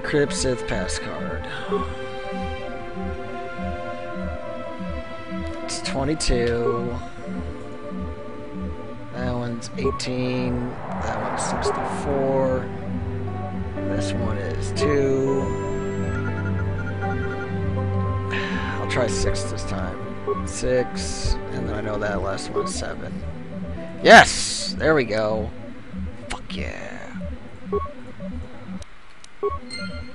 Crypt Sith pass card. It's 22. That one's 18. That one's 64. This one is 2. I'll try 6 this time. 6. And then I know that last one's 7. Yes! There we go. Fuck yeah.